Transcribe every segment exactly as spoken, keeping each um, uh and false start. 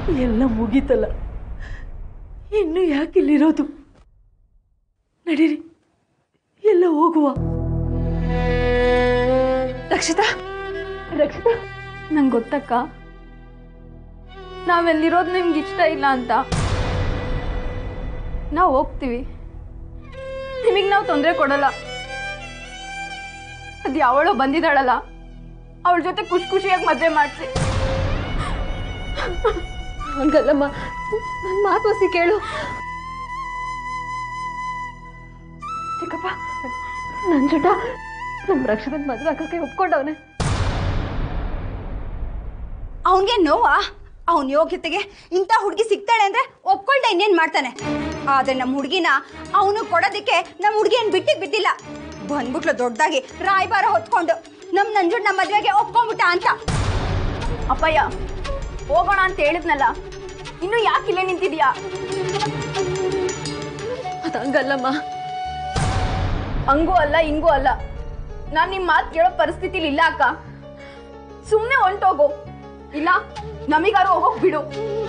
ಎಲ್ಲ ಮುಗೀತಲ್ಲ, ಇನ್ನು ಯಾಕೆ ಇಲ್ಲಿರೋದು? ನಡೀರಿ, ಎಲ್ಲ ಹೋಗುವ. ರಕ್ಷಿತಾ, ರಕ್ಷಿತಾ, ನಂಗೆ ಗೊತ್ತಕ್ಕ ನಾವೆಲ್ಲಿರೋದು ನಿಮ್ಗೆ ಇಷ್ಟ ಇಲ್ಲ ಅಂತ. ನಾವು ಹೋಗ್ತೀವಿ, ನಿಮಗೆ ನಾವು ತೊಂದರೆ ಕೊಡಲ್ಲ. ಅದು ಯಾವಳೋ ಬಂದಿದ್ದಾಳಲ್ಲ, ಅವಳ ಜೊತೆ ಖುಷಿ ಖುಷಿಯಾಗಿ ಮದುವೆ ಮಾಡಿಸಿ. ಹಂಗಲ್ಲಮ್ಮ, ನನ್ನ ಮಾತು ಹೊಸಿ ಕೇಳು. ಚಿಕ್ಕಪ್ಪ, ನನ್ನ ಜೊತೆ ನಮ್ಮ ರಕ್ಷಣೆ ಮದುವೆ ಹಾಕಕ್ಕೆ ಒಪ್ಕೊಂಡವನೆ. ಅವನಿಗೆ ನೋವಾ? ಅವನ ಯೋಗ್ಯತೆಗೆ ಇಂಥ ಹುಡುಗಿ ಸಿಗ್ತಾಳೆ ಅಂದ್ರೆ ಒಪ್ಕೊಳ್ದೆ ಇನ್ನೇನ್ ಮಾಡ್ತಾನೆ. ಆದ್ರೆ ನಮ್ಮ ಹುಡುಗಿನ ಅವನು ಕೊಡೋದಕ್ಕೆ ನಮ್ಮ ಹುಡುಗಿಯನ್ನು ಬಿಟ್ಟಿಗೆ ಬಿದ್ದಿಲ್ಲ. ಬಂದ್ಬಿಟ್ಲು ದೊಡ್ಡದಾಗಿ ರಾಯಭಾರ ಹೊತ್ಕೊಂಡು ನಮ್ ನಂಜುಂಡ್ ನಮ್ಮ ಮದ್ವೆಗೆ ಒಪ್ಕೊಂಡ್ಬಿಟ್ಟ ಅಂತ. ಅಪ್ಪಯ್ಯ, ಹೋಗೋಣ ಅಂತ ಹೇಳಿದ್ನಲ್ಲ, ಇನ್ನು ಯಾಕೆ ಇಲ್ಲೇ ನಿಂತಿದ್ಯಾ? ಅದಂಗಲ್ಲಮ್ಮ, ಹಂಗೂ ಅಲ್ಲ ಹಿಂಗೂ ಅಲ್ಲ. ನಾನ್ ನಿಮ್ ಮಾತು ಕೇಳೋ ಪರಿಸ್ಥಿತಿಲಿ ಇಲ್ಲ ಅಕ್ಕ. ಸುಮ್ನೆ ಹೊಂಟೋಗು, ಇಲ್ಲ ನಮಿಗಾರು ಹೋಗೋಕ್ ಬಿಡು.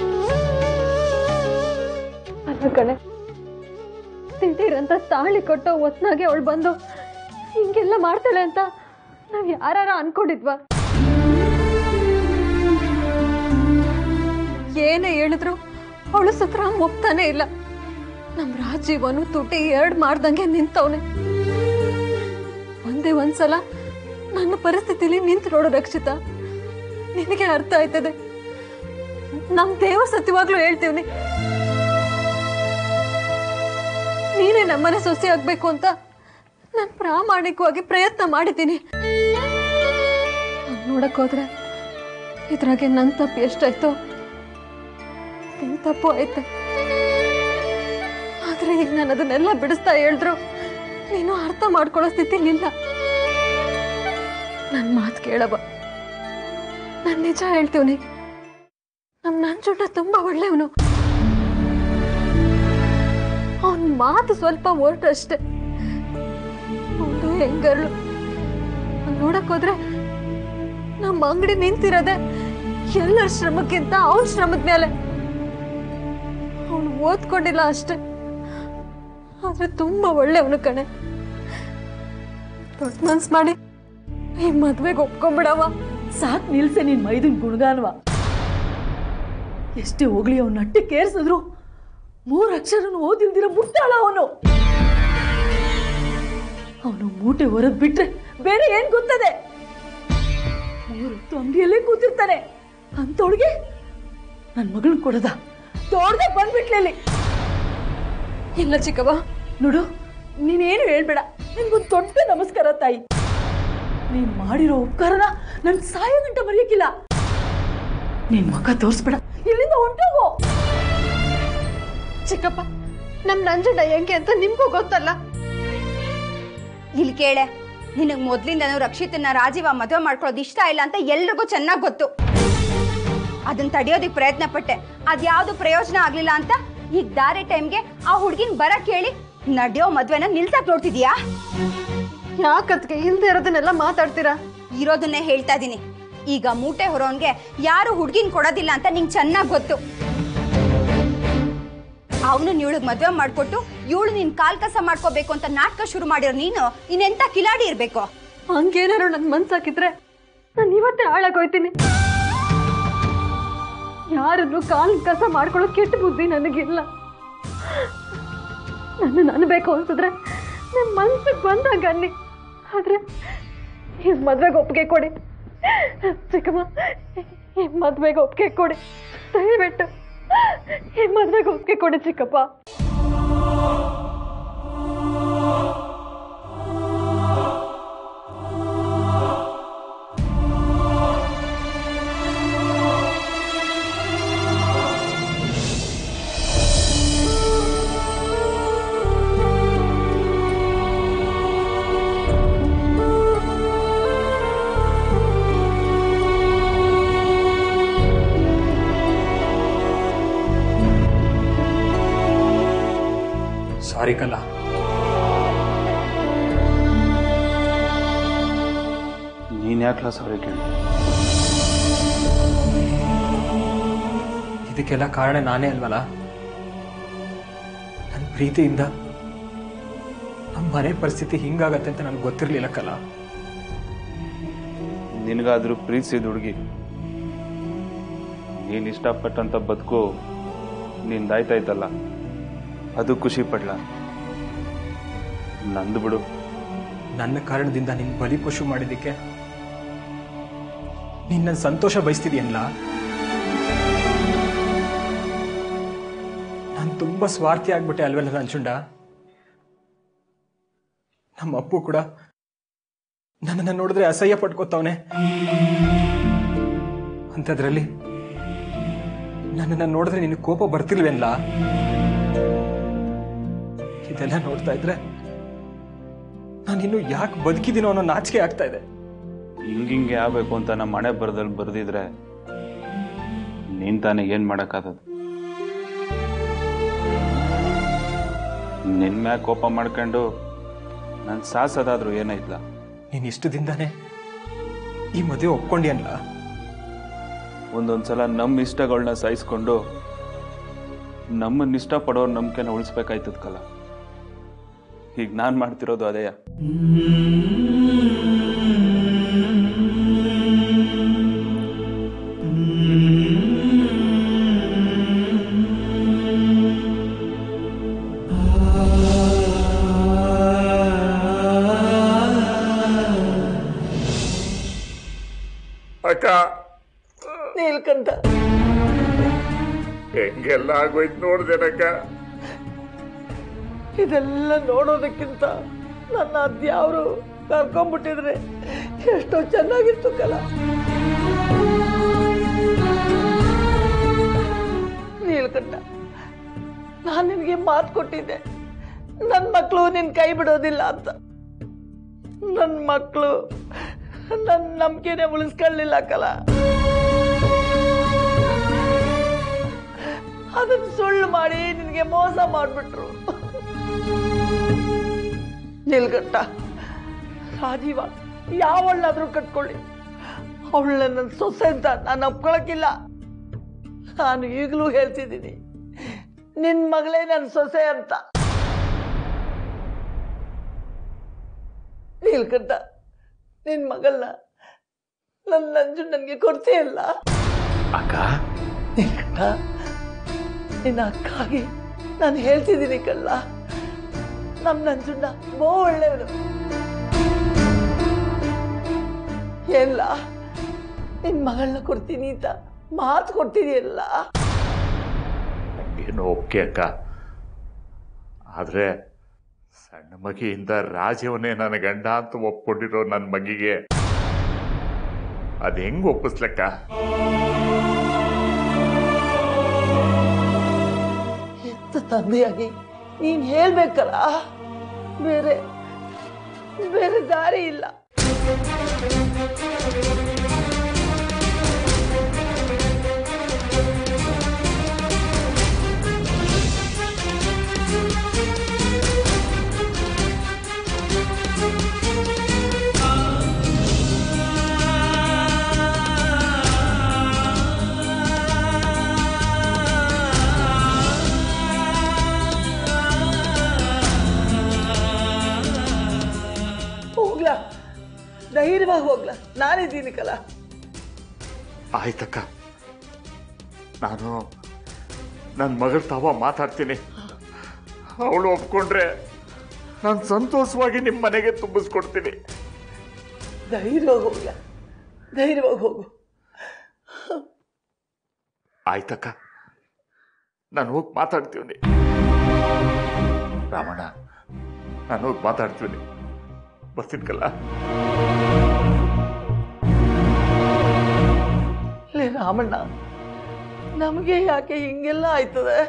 ಅಲ್ಲ ಕಣೆ, ತಿಂತೀರಂತ ತಾಳಿ ಕೊಟ್ಟೋ ಹೊತ್ನಾಗೆ ಅವಳು ಬಂದು ಹಿಂಗೆಲ್ಲ ಮಾಡ್ತಾಳೆ ಅಂತ ನಾವ್ ಯಾರ ಅನ್ಕೊಂಡಿದ್ವಾ? ಏನೇ ಹೇಳಿದ್ರು ಅವಳು ಸತ್ರಾಮ್ ಒಪ್ತಾನೆ ಇಲ್ಲ. ನಮ್ ರಾಜೀವನು ತುಟಿ ಎರಡ್ ಮಾಡ್ದಂಗೆ ನಿಂತವನೆ. ಒಂದೇ ಒಂದ್ಸಲ ನನ್ನ ಪರಿಸ್ಥಿತಿಲಿ ನಿಂತು ನೋಡು ರಕ್ಷಿತಾ, ನಿನಗೆ ಅರ್ಥ ಆಯ್ತದೆ. ನಮ್ ದೇವ ಸತ್ಯವಾಗ್ಲೂ ಹೇಳ್ತೀವಿ, ನೀನೇ ನಮ್ಮನೆ ಸೊಸೆ ಆಗ್ಬೇಕು ಅಂತ ನಾನು ಪ್ರಾಮಾಣಿಕವಾಗಿ ಪ್ರಯತ್ನ ಮಾಡಿದ್ದೀನಿ. ನೋಡಕ್ ಹೋದ್ರೆ ಇದ್ರಾಗೆ ನನ್ ತಪ್ಪು ಎಷ್ಟಾಯ್ತೋ ನಿನ್ ತಪ್ಪು ಆಯ್ತು. ಆದ್ರೆ ಈಗ ನಾನು ಅದನ್ನೆಲ್ಲ ಬಿಡಿಸ್ತಾ ಹೇಳಿದ್ರು ನೀನು ಅರ್ಥ ಮಾಡ್ಕೊಳ್ಳೋ ಸ್ಥಿತಿಲಿಲ್ಲ. ನನ್ ಮಾತು ಕೇಳವ, ನಾನು ನಿಜ ಹೇಳ್ತೀವ್ನಿ. ನಮ್ ನಂಜುಂಡ ತುಂಬಾ ಒಳ್ಳೆಯವನು. ಅವನ್ ಮಾತು ಸ್ವಲ್ಪ ಹೊರಟಷ್ಟೆ. ಅವನು ಹೆಂಗರ್ಳು ನೋಡಕ್ ಹೋದ್ರೆ ನಮ್ಮ ಅಂಗಡಿ ನಿಂತಿರೋದೆ ಎಲ್ಲರ ಶ್ರಮಕ್ಕಿಂತ ಅವನ ಶ್ರಮದ ಮೇಲೆ. ಅವನು ಓದ್ಕೊಂಡಿಲ್ಲ ಅಷ್ಟೆ, ಆದ್ರೆ ತುಂಬಾ ಒಳ್ಳೆಯವನು ಕಣೆ. ದೊಡ್ಡ ಮನ್ಸ್ ಮಾಡಿ ಈ ಮದ್ವೆಗೆ ಒಪ್ಕೊಂಡ್ಬಿಡವ. ಸಾಕ್ ನಿಲ್ಸೆ ನಿನ್ ಮೈದನ್ ಗುಣಗಾನವ. ಎಷ್ಟೇ ಹೋಗ್ಲಿ ಅವನ ಅಟ್ಟೆ ಕೇರ್ಸಿದ್ರು ಮೂರ್ ಅಕ್ಷರನು ಓದಿಲ್ದಿರ ಮುಟ್ಟಾಳ ಅವನು. ಅವನು ಮೂಟೆ ಹೊರದ್ ಬಿಟ್ರೆ ಬೇರೆ ಏನ್ ಗೊತ್ತದೆ? ಮೂರೊತ್ತು ಅಂಗಡಿಯಲ್ಲೇ ಕೂತಿರ್ತಾನೆ. ಅಂತವಳಿಗೆ ನನ್ ಮಗಳನ್ ಕೊಡದ ತೋಡ್ದೆ ಬಂದ್ಬಿಟ್ಲಲ್ಲಿ. ಇಲ್ಲ ಚಿಕ್ಕವ್ವ, ನೋಡು, ನೀನೇನು ಹೇಳ್ಬೇಡ. ನಿನ್ಗೊಂದು ದೊಡ್ಡ ನಮಸ್ಕಾರ ತಾಯಿ. ನೀನ್ ಮಾಡಿರೋ ಉಪಕಾರನ ನನ್ ಸಾಯ ಗಂಟ ಮರೆಯಕ್ಕಿಲ್ಲ. ನಿನ್ ಮುಖ ತೋರಿಸ್ಬೇಡ, ಇಲ್ಲಿಂದ ಹೊಂಟೋಗು. ಚಿಕ್ಕಪ್ಪ, ನಮ್ ನಂಜುಂಡ ಹೆಂಗೆ ಅಂತ ನಿಮ್ಗೂ ಗೊತ್ತಲ್ಲ. ಇಲ್ಲಿ ಕೇಳೆ, ನಿನಗ್ ಮೊದ್ಲಿಂದನೂ ರಕ್ಷಿತನ ರಾಜೀವ ಮದುವೆ ಮಾಡ್ಕೊಳ್ಳೋದು ಇಷ್ಟ ಇಲ್ಲ ಅಂತ ಎಲ್ರಿಗೂ ಚೆನ್ನಾಗಿ ಗೊತ್ತು. ಅದನ್ನ ತಡೆಯೋದಕ್ಕೆ ಪ್ರಯತ್ನ ಪಟ್ಟೆ, ಅದ್ಯಾವ್ದು ಪ್ರಯೋಜನ ಆಗ್ಲಿಲ್ಲ ಅಂತ ಈಗ ದಾರಿ ಟೈಮ್ಗೆ ಆ ಹುಡ್ಗಿನ್ ಬರಕ್ ಹೇಳಿ ನಡೆಯೋ ಮದ್ವೆನ ನಿಲ್ಸಕ್ ನೋಡ್ತಿದ್ಯಾ? ಯಾಕತ್ಗೆ ಇಲ್ದೇ ಇರೋದನ್ನೆಲ್ಲ ಮಾತಾಡ್ತೀರಾ? ಇರೋದನ್ನೇ ಹೇಳ್ತಾ ಇದೀನಿ. ಈಗ ಮೂಟೆ ಹೊರೋನ್ಗೆ ಯಾರು ಹುಡ್ಗಿನ್ ಕೊಡೋದಿಲ್ಲ ಅಂತ ನಿಂಗೆ ಚೆನ್ನಾಗಿ ಗೊತ್ತು. ಅವನು ಇವಳಿಗೆ ಮದುವೆ ಮಾಡ್ಕೊಟ್ಟು ಇವಳು ನಿನ್ ಕಾಲ್ ಕಸ ಮಾಡ್ಕೋಬೇಕು ಅಂತ ನಾಟಕ ಶುರು ಮಾಡಿರೋ ನೀನು ಇನ್ನೆಂತ ಕಿಲಾಡಿ ಇರ್ಬೇಕು? ಹಂಗೇನಾರು ನನ್ ಮನ್ಸಾಕಿದ್ರೆ ನಾನು ಇವತ್ತೇ ಹಾಳಾಗೋಯ್ತೀನಿ. ಯಾರನ್ನು ಕಾಲ್ ಕಸ ಮಾಡ್ಕೊಳ್ಳೋ ಕೆಟ್ಟ ಬುದ್ಧಿ ನನಗಿಲ್ಲ. ನನ್ನ ಅನ್ಬೇಕು ಅನ್ಸಿದ್ರೆ ನನ್ನ ಮನ್ಸಿಗೆ ಬಂದಾಗ ಅನ್ನಿ. ಆದ್ರೆ ಈ ಮದ್ವೆಗೆ ಒಪ್ಪಿಗೆ ಕೊಡಿ ಚಿಕ್ಕಮ್ಮ, ಈ ಮದ್ವೆಗೆ ಒಪ್ಪಿಗೆ ಕೊಡಿ ದಯವಿಟ್ಟು. ಈ ಮದ್ವೆಗೆ ಒಪ್ಪಿಗೆ ಕೊಡಿ ಚಿಕ್ಕಪ್ಪ. ಸಾರಿ ಕಲ್ಲ, ನೀನ್ ಯಾಕಲ ಸಾರಿ ಕೇಳಿ? ಇದಕ್ಕೆಲ್ಲ ಕಾರಣ ನಾನೇ ಅಲ್ವಲ್ಲ. ನನ್ನ ಪ್ರೀತಿಯಿಂದ ನಮ್ಮ ಮನೆ ಪರಿಸ್ಥಿತಿ ಹಿಂಗಾಗತ್ತೆ ಅಂತ ನನಗೆ ಗೊತ್ತಿರಲಿಲ್ಲ ಕಲಾ. ನಿನಗಾದ್ರೂ ಪ್ರೀತಿಸಿದ ಹುಡುಗಿ, ನೀನು ಇಷ್ಟಪಟ್ಟಂತ ಬದುಕು ನಿಂದಾಯ್ತಾಯ್ತಲ್ಲ, ಅದು ಖುಷಿ ಪಡ್ಲ. ನಂದು ಬಿಡು. ನನ್ನ ಕಾರಣದಿಂದ ನಿನ್ನ ಬಲಿ ಪಶು ಮಾಡಿದ್ದಕ್ಕೆ ನಿನ್ನ ಸಂತೋಷ ಬಯಸ್ತಿದೆಯಲ್ಲ. ನಾನು ತುಂಬಾ ಸ್ವಾರ್ಥಿ ಆಗ್ಬಿಟ್ಟೆ ಅಲ್ವಲ್ಲ ನಂಜುಂಡ. ನಮ್ಮ ಅಪ್ಪು ಕೂಡ ನನ್ನನ್ನು ನೋಡಿದ್ರೆ ಅಸಹ್ಯ ಪಟ್ಕೋತಾವನೆ. ಅಂಥದ್ರಲ್ಲಿ ನನ್ನನ್ನು ನೋಡಿದ್ರೆ ನಿನಗೆ ಕೋಪ ಬರ್ತಿಲ್ವೇನ್ಲ? ಇದೆಲ್ಲ ನೋಡ್ತಾ ಇದ್ರೆ ನಾನಿನ್ನು ಯಾಕೆ ಬದುಕಿದ್ದೀನೋ ಅನ್ನೋ ನಾಚಿಕೆ ಆಗ್ತಾ ಇದೆ. ಹಿಂಗಿಂಗೆ ಆಗ್ಬೇಕು ಅಂತ ನಮ್ಮ ಮನೆ ಬರದಲ್ಲಿ ಬರ್ದಿದ್ರೆ ನೀನ್ ತಾನೇ ಏನ್ ಮಾಡಕ್ಕಾಗದು? ನಿನ್ ಮ್ಯಾಗ ಕೋಪ ಮಾಡ್ಕೊಂಡು ನನ್ ಸಾಸದಾದ್ರೂ ಏನಾಯ್ತಲ್ಲ. ನೀನ್ ಇಷ್ಟು ದಿನದಾನೆ ಈ ಮದುವೆ ಒಪ್ಕೊಂಡಿ ಅನ್ಲ. ಒಂದೊಂದ್ಸಲ ನಮ್ಮ ಇಷ್ಟಗಳನ್ನ ಸಾಯಿಸ್ಕೊಂಡು ನಮ್ಮನ್ನ ಇಷ್ಟಪಡೋರ್ ನಂಬಿಕೆನ ಉಳಿಸ್ಬೇಕಾಯ್ತದ ಕಲ. ಈಗ ನಾನ್ ಮಾಡ್ತಿರೋದು ಅದೇಯ. ಅಕ್ಕ, ನೀಲ್ಕಂಠ, ಹೆಂಗೆಲ್ಲ ಆಗೋಯ್ತು ನೋಡ್ದೇನಕ್ಕ. ಇದೆಲ್ಲ ನೋಡೋದಕ್ಕಿಂತ ನನ್ನ ಅದ್ಯಾವ್ರು ಕರ್ಕೊಂಡ್ಬಿಟ್ಟಿದ್ರೆ ಎಷ್ಟೋ ಚೆನ್ನಾಗಿತ್ತು ಕಲ. ನೀಲ್ಕಂಠ, ನಾನು ನಿನಗೆ ಮಾತು ಕೊಟ್ಟಿದ್ದೆ, ನನ್ನ ಮಕ್ಕಳು ನಿನ್ ಕೈ ಬಿಡೋದಿಲ್ಲ ಅಂತ. ನನ್ನ ಮಕ್ಕಳು ನನ್ನ ನಂಬಿಕೆನೆ ಉಳಿಸ್ಕೊಳ್ಳಿಲ್ಲ ಕಲ. ಅದನ್ನ ಸುಳ್ಳು ಮಾಡಿ ನಿನಗೆ ಮೋಸ ಮಾಡ್ಬಿಟ್ರು. ನಿಲ್ಗಟ್ಟ, ರಾಜೀವ ಯಾವಳ್ಳಾದ್ರೂ ಕಟ್ಕೊಳ್ಳಿ, ಅವಳ ನನ್ನ ಸೊಸೆ ಅಂತ ನಾನು ಒಪ್ಕೊಳಕ್ಕಿಲ್ಲ. ನಾನು ಈಗಲೂ ಹೇಳ್ತಿದ್ದೀನಿ, ನಿನ್ ಮಗಳೇ ನನ್ನ ಸೊಸೆ ಅಂತ. ನೀಲ್ಕಂಠ, ನಿನ್ ಮಗಳನ್ನ ನನ್ನ ನಂಜು ನನಗೆ ಕೊಡ್ತೀಯಲ್ಲ? ಅಕ್ಕ, ನೀಲ್ಕಂಠ, ನಿನ್ನ ಅಕ್ಕಾಗಿ ನಾನು ಹೇಳ್ತಿದ್ದೀನಿ ಕಳ್ಳ, ನಮ್ ನಂಜುಂಡ ಬೋ ಒಳ್ಳೆಯವನು. ಎಲ್ಲ ನಿನ್ ಮಗಳನ್ನ ಕೊಡ್ತೀನಿ ಅಂತ ಮಾತು ಕೊಡ್ತಿದೆಯಲ್ಲ. ಏನು ಓಕೆ ಅಕ್ಕ, ಆದ್ರೆ ಸಣ್ಣ ಮಗಿಯಿಂದ ರಾಜವನೇ ನನ್ನ ಗಂಡ ಅಂತ ಒಪ್ಕೊಂಡಿರೋ ನನ್ನ ಮಗಿಗೆ ಅದ್ ಹೆಂಗ್ ಒಪ್ಪಿಸ್ಲಕ್ಕ? ಎತ್ತ ತಂದೆಯಾಗಿ ನೀನ್ ಹೇಳ್ಬೇಕಲ್ಲ, ಬೇರೆ ಬೇರೆ ದಾರಿ ಇಲ್ಲ. ಹೋಗ್ಲಾ, ಧೈರ್ಯವಾಗಿ ಹೋಗ್ಲಾ, ನಾನಿದ್ದೀನಿ ಕಲ. ಆಯ್ತಕ್ಕ, ನಾನು ನನ್ನ ಮಗಳ ತಾವ ಮಾತಾಡ್ತೀನಿ. ಅವಳು ಒಪ್ಕೊಂಡ್ರೆ ನಾನು ಸಂತೋಷವಾಗಿ ನಿಮ್ಮ ಮನೆಗೆ ತುಂಬಿಸ್ಕೊಡ್ತೀನಿ. ಧೈರ್ಯವಾಗಿ ಹೋಗ್ಲಾ, ಧೈರ್ಯವಾಗಿ ಹೋಗು. ಆಯ್ತಕ್ಕ, ನಾನು ಹೋಗಿ ಮಾತಾಡ್ತೀವಿ. ರಾಮಣ್ಣ, ನಾನು ಹೋಗಿ ಮಾತಾಡ್ತೀವಿ. ಬರ್ತೀನಿ ಕಲ್ಲ. ಲೇ ರಾಮಣ್ಣ, ನಮಗೆ ಯಾಕೆ ಹಿಂಗೆಲ್ಲ ಆಯ್ತದೆ?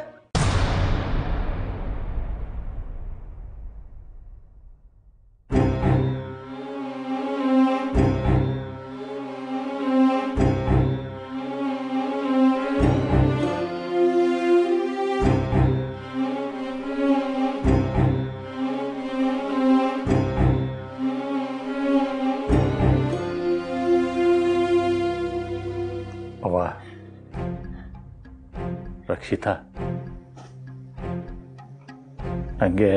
ರಕ್ಷಿತಾ, ನನಗೆ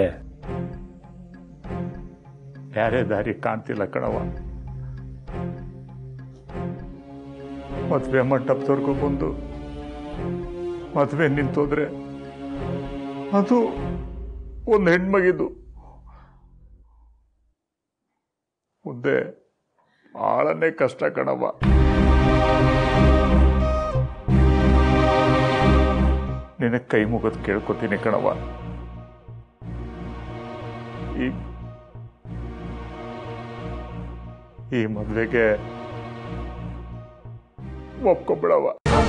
ಬೇರೆ ದಾರಿ ಕಾಣ್ತಿಲ್ಲ ಕಣವ. ಮದುವೆ ಮಂಟಪದವರೆಗೂ ಬಂದು ಮದುವೆ ನಿಂತೋದ್ರೆ ಅದು ಒಂದು ಹೆಣ್ಮಗಿದು ಮುಂದೆ ಆಳನ್ನೇ ಕಷ್ಟ ಕಣವ. ನಿನ್ನ ಕೈ ಮುಗಿದು ಕೇಳ್ಕೊತೀನಿ ಕಣವ. ಈ ಈ ಮದುವೆಗೆ ಒಪ್ಕೊಬಿಡವ.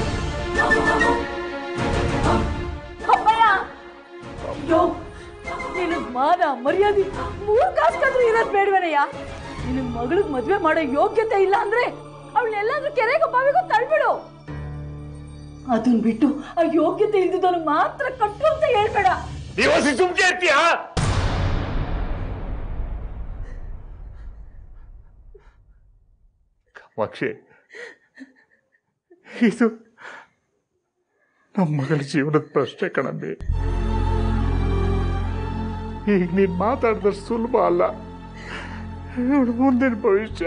ಅಯ್ಯೋ, ನಿನ್ನ ಮಾನ ಮರ್ಯಾದೆ ಮೂರು ಕಾಸ್ಕಾದ್ರೂ ಇರೋದ್ ಬೇಡವೇನಯ್ಯ? ನಿನ್ನ ಮಗಳಿಗೆ ಮದ್ವೆ ಮಾಡೋ ಯೋಗ್ಯತೆ ಇಲ್ಲ ಅಂದ್ರೆ ಅವಳನ್ನೆಲ್ಲಾದ್ರೂ ಕೆರೆಗೂ ಬಾವಿಗೂ ತಳ್ಬಿಡು. ಅದನ್ ಬಿಟ್ಟು ಆ ಯೋಗ್ಯತೆ ಇಲ್ದಿದ್ದವನು ಮಾತ್ರ ಕಟ್ಟು ಅಂತ ಹೇಳ್ಬೇಡ. ಸುಮ್ಕೆ ಇರ್ತೀಯ? ಕಾಮಾಕ್ಷಿ, ಇದು ನಮ್ಮ ಮಗಳ ಜೀವನದ ಪ್ರಶ್ನೆ ಕಣಂಬಿ. ಈಗ ನೀನ್ ಮಾತಾಡಿದ್ರೆ ಸುಲಭ ಅಲ್ಲ, ಮುಂದಿನ ಭವಿಷ್ಯ.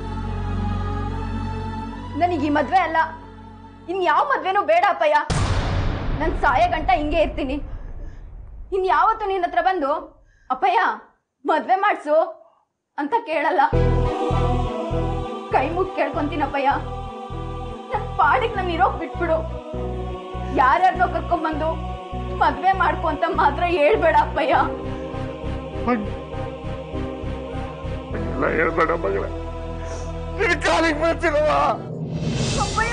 ನನಗೆ ಈ ಮದ್ವೆ ಅಲ್ಲ, ಇನ್ಯಾವ ಮದ್ವೆನೂ ಬೇಡ ಅಪ್ಪಯ್ಯ. ನನ್ ಸಾಯ ಗಂಟ ಹಿಂಗೆ ಇರ್ತೀನಿ. ಇನ್ಯಾವತ್ತು ನಿನ್ನ ಹತ್ರ ಬಂದು ಅಪ್ಪಯ್ಯ ಮದ್ವೆ ಮಾಡ್ಸು ಅಂತ ಕೇಳಲ್ಲ. ಕೈ ಮುಗಿ ಕೇಳ್ಕೊಂತೀನಪ್ಪಯ್ಯ, ನನ್ ಪಾಡಿಗೆ ನಾನು ಇರೋಕ್ ಬಿಟ್ಬಿಡು. ಯಾರ್ಯಾರನ್ನೋ ಕರ್ಕೊಂಡ್ಬಂದು ಮದ್ವೆ ಮಾಡ್ಕೊ ಅಂತ ಮಾತ್ರ ಹೇಳ್ಬೇಡ ಅಪ್ಪಯ್ಯ. ಹೇಳ್ಬೇಡ ಮಗಳ, ನಿನ್ ಕಾಲಿಗೆ ಬರ್ತೀನವ ಅಪ್ಪಯ್ಯ.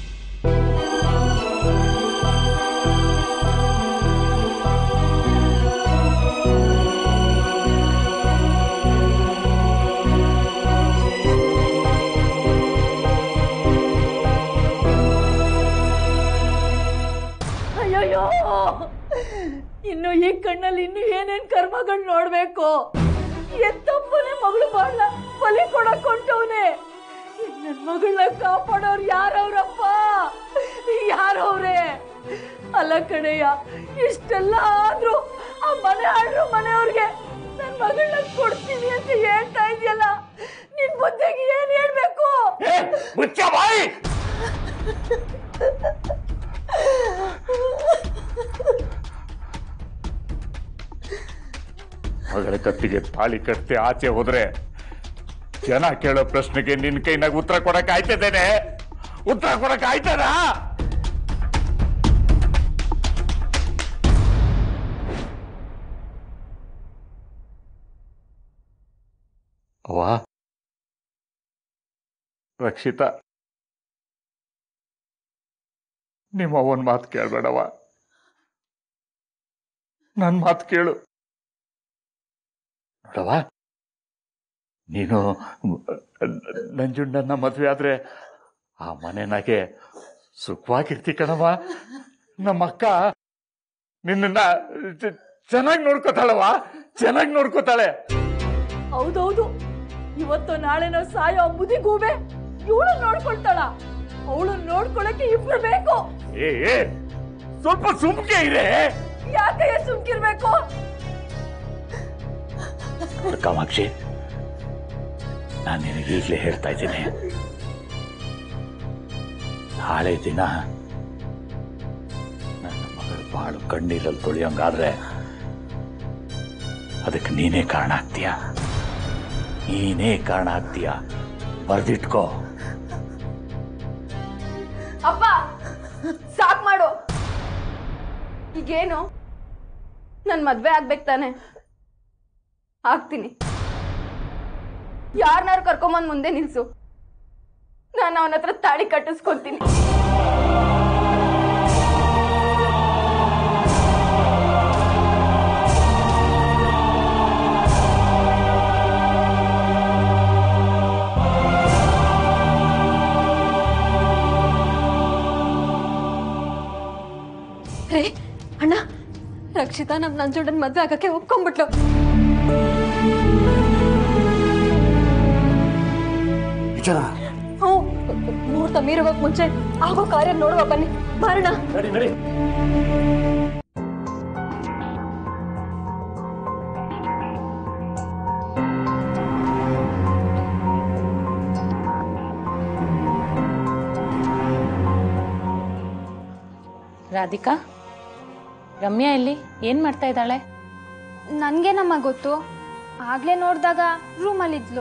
ಅಯ್ಯಯ್ಯೋ, ಇನ್ನು ಈ ಕಣ್ಣಲ್ಲಿ ಇನ್ನು ಏನೇನ್ ಕರ್ಮಗಳು ನೋಡ್ಬೇಕು. ಎತ್ತಪ್ಪನೇ ಮಗಳು ಬಾಳ ಬಲಿ ಕೊಡಕ್ ಹೊಂಟವನೆ. ನನ್ ಮಗಳನ್ನ ಕಾಪಾಡೋರು ಯಾರವ್ರಪ್ಪ? ಯಾರವ್ರೆ? ಅಲ್ಲ ಕಡೆಯ, ಇಷ್ಟೆಲ್ಲ ಆದ್ರೂ ಆ ಮನೆ ಆಡ್ರು ಮನೆಯವ್ರಿಗೆ ನನ್ ಮಗಳನ್ನ ಕೊಡ್ತೀನಿ ಅಂತ ಹೇಳ್ತಾ ಇದೆಯಲ್ಲ, ನಿನ್ ಬುದ್ಧಿಗೆ ಏನ್ ಹೇಳ್ಬೇಕು? ಮಗಳ ಕತ್ತಿಗೆ ತಾಳಿ ಕಟ್ಟಿ ಆಚೆ ಹೋದ್ರೆ ಜನ ಕೇಳೋ ಪ್ರಶ್ನೆಗೆ ನಿನ್ ಕೈನಾಗ ಉತ್ತರ ಕೊಡಕ್ ಆಯ್ತದೇನೆ? ಉತ್ತರ ಕೊಡಕ್ ಆಯ್ತದ? ಅವ್ವ ರಕ್ಷಿತಾ, ನಿಮ್ಮ ಅವನ್ ಮಾತು ಕೇಳ್ಬೇಡವ, ನನ್ ಮಾತು ಕೇಳು. ನೋಡವ, ನೀನು ನಂಜುಂಡನ್ನ ಮದ್ವೆ ಆದ್ರೆ ಆ ಮನೆನಾಗೆ ಸುಖವಾಗಿರ್ತಿ ಕಣವ. ನಮ್ಮಕ್ಕ ನಿನ್ನ ಚೆನ್ನಾಗಿ ನೋಡ್ಕೋತಾಳವ, ಚೆನ್ನಾಗಿ ನೋಡ್ಕೋತಾಳೆ. ಹೌದೌದು, ಇವತ್ತು ನಾಳೆ ನಾವು ಸಾಯೋ ಮುದಿಗೂಬೆ ಇವಳು ನೋಡ್ಕೊಳ್ತಾಳ. ಅವಳು ನೋಡ್ಕೊಳಕ್ಕೆ ಇಬ್ರು ಬೇಕು. ಏ ಸ್ವಲ್ಪ ಸುಮ್ಕೆ ಇದೆ. ಯಾಕೆ ಸುಮ್ಕಿರ್ಬೇಕು? ಕಾಮಾಕ್ಷಿ, ನಾನು ನಿನಗೆ ಈಗಲೇ ಹೇಳ್ತಾ ಇದ್ದೀನಿ, ನಾಳೆ ದಿನ ನನ್ನ ಮಗಳು ಬಾಳು ಕಣ್ಣೀರಲ್ಲಿ ತೊಳೆಯೋಂಗಾದ್ರೆ ಅದಕ್ಕೆ ನೀನೇ ಕಾರಣ ಆಗ್ತೀಯ. ನೀನೇ ಕಾರಣ ಆಗ್ತೀಯ, ಬರ್ದಿಟ್ಕೋ. ಅಪ್ಪ ಸಾಕ್ ಮಾಡು. ಈಗೇನು ನನ್ ಮದ್ವೆ ಆಗ್ಬೇಕು ತಾನೆ? ಆಗ್ತೀನಿ. ಯಾರನ್ನಾರು ಕರ್ಕೊಂಬಂದ್ ಮುಂದೆ ನಿಲ್ಸು, ನಾನು ಅವನ ಹತ್ರ ತಾಳಿ ಕಟ್ಟಿಸ್ಕೊತೀನಿ. ರೇ ಅಣ್ಣ, ರಕ್ಷಿತಾ ನಮ್ ನಂಜುಂಡನ್ ಮದ್ವೆ ಆಗಕ್ಕೆ ಒಪ್ಕೊಂಡ್ಬಿಟ್ಲು. ನಿಜನಾ? ಹ್ಞೂ ಮುಹೂರ್ತ ಮೀರೋಗಕ್ ಮುಂಚೆ ಆಗೋ ಕಾರ್ಯ ನೋಡುವ ಬನ್ನಿ ಬಾರಣ. ನಡಿ ನಡಿ. ರಾಧಿಕಾ, ರಮ್ಯಾ ಎಲ್ಲಿ? ಏನ್ ಮಾಡ್ತಾ ಇದ್ದಾಳೆ? ನನ್ಗೇನಮ್ಮ ಗೊತ್ತು, ಆಗ್ಲೇ ನೋಡಿದಾಗ ರೂಮಲ್ಲಿದ್ಲು.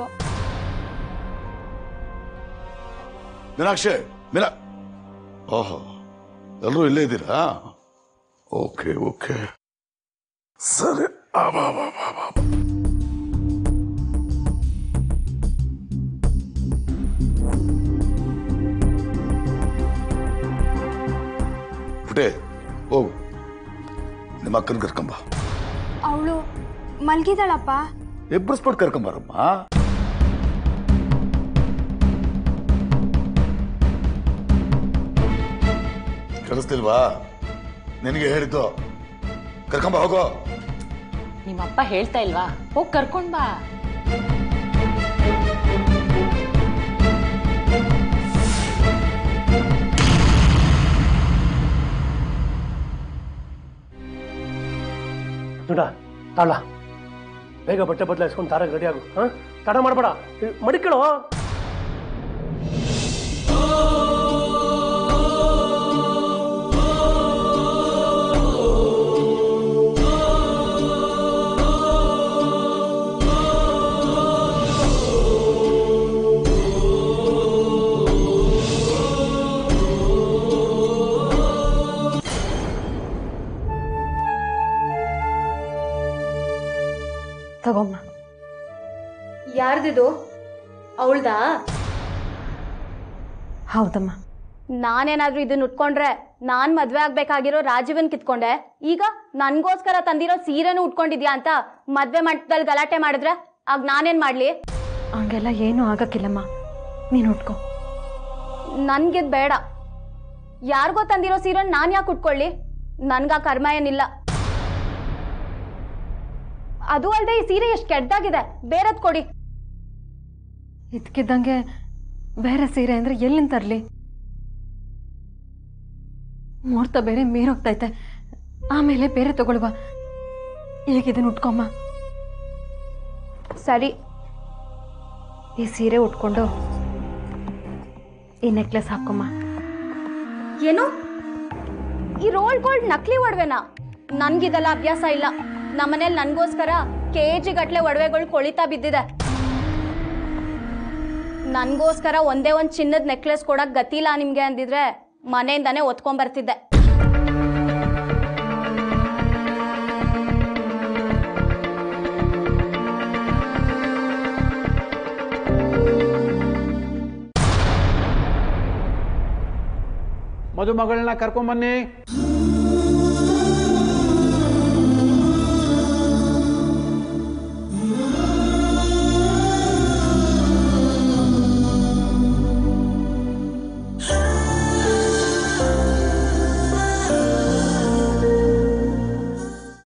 ಮೀನಾಕ್ಷಿ, ಮೀನಾ, ಓಹೋ, ಎಲ್ಲರೂ ಇಲ್ಲೇ ಇದ್ದೀರಾ? ಓಕೆ ಓಕೆ, ಸರಿ. ಪುಟೆ, ಹೋಗು, ನಿಮ್ಮ ಅಕ್ಕನ ಕರ್ಕೊಂಬ. ಅವಳು ಮಲ್ಗಿದಾಳಪ್ಪ. ಎಬ್ಬರಿಸ್ಬಿಟ್ಟು ಕರ್ಕೊಂಬಾರಮ್ಮ. ಕರೆಸ್ತಿಲ್ವಾ? ನಿನಗೆ ಹೇಳಿದ್ದು ಕರ್ಕೊಂಬ, ಹೋಗೋ. ನಿಮ್ಮಪ್ಪ ಹೇಳ್ತಾ ಇಲ್ವಾ? ಹೋಗಿ ಕರ್ಕೊಂಡ್ ಬಾ. ದುಡ ತಾಳ, ಬೇಗ ಬಟ್ಟೆ ಬದಲಾಯಿಸ್ಕೊಂಡು ತಾರಾಗ ರೆಡಿ ಆಗು. ಹಾ, ತಡ ಮಾಡಬೇಡ, ಮಡಿಕೇಳು. ತಗೊಮ್ಮ. ಯಾರ್ದಿದು? ಅವಳ್ದಾ? ಹೌದಮ್ಮ. ನಾನೇನಾದ್ರೂ ಇದನ್ನ ಉಟ್ಕೊಂಡ್ರೆ ನಾನ್ ಮದ್ವೆ ಆಗ್ಬೇಕಾಗಿರೋ ರಾಜೀವನ್ ಕಿತ್ಕೊಂಡೆ, ಈಗ ನನ್ಗೋಸ್ಕರ ತಂದಿರೋ ಸೀರೆನೂ ಉಟ್ಕೊಂಡಿದ್ಯಾ ಅಂತ ಮದ್ವೆ ಮಂಟಪದಲ್ಲಿ ಗಲಾಟೆ ಮಾಡಿದ್ರೆ ಆಗ ನಾನೇನ್ ಮಾಡ್ಲಿ? ಹಂಗೆಲ್ಲ ಏನೂ ಆಗಕ್ಕಿಲ್ಲಮ್ಮ, ನೀನು ಉಟ್ಕೋ. ನನ್ಗಿದ್ ಬೇಡ. ಯಾರಿಗೋ ತಂದಿರೋ ಸೀರೆನ ನಾನ್ ಯಾಕೆ ಉಟ್ಕೊಳ್ಳಿ? ನನ್ಗ ಕರ್ಮ ಏನಿಲ್ಲ. ಅದು ಅಲ್ಲದೆ ಈ ಸೀರೆ ಎಷ್ಟು ಕೆಟ್ಟದಾಗಿದೆ, ಬೇರೆದ್ ಕೊಡಿ. ಇದ್ಕಿದ್ದಂಗೆ ಬೇರೆ ಸೀರೆ ಅಂದ್ರೆ ಎಲ್ಲಿಂದ ತರ್ಲಿ? ಮುಹೂರ್ತ ಬೇರೆ ಮೀರೋಗ್ತೈತೆ, ಆಮೇಲೆ ಬೇರೆ ತಗೊಳ್ವಾ. ಈಗಿದನ್ನು ಉಟ್ಕೊಮ್ಮ. ಸರಿ, ಈ ಸೀರೆ ಉಟ್ಕೊಂಡು ಈ ನೆಕ್ಲೆಸ್ ಹಾಕೊಮ್ಮ. ಏನು ಈ ರೋಲ್ ಗೋಲ್ಡ್ ನಕಲಿ ಒಡವೆನಾ? ನನ್ಗಿದೆಲ್ಲ ಅಭ್ಯಾಸ ಇಲ್ಲ. ನಮ್ಮನೇಲಿ ನನ್ಗೋಸ್ಕರ ಕೆಜಿ ಗಟ್ಲೆ ಒಡವೆಗಳು ಕೊಳಿತಾ ಬಿದ್ದಿದೆ. ನನ್ಗೋಸ್ಕರ ಒಂದೇ ಒಂದ್ ಚಿನ್ನದ ನೆಕ್ಲೆಸ್ ಕೊಡಕ್ ಗತಿಲ್ಲ ನಿಮ್ಗೆ ಅಂದಿದ್ರೆ ಮನೆಯಿಂದಾನೇ ಒತ್ಕೊಂಡ್ ಬರ್ತಿದ್ದೆ. ಮದುಮಗಳನ್ನ ಕರ್ಕೊಂಬನ್ನಿ.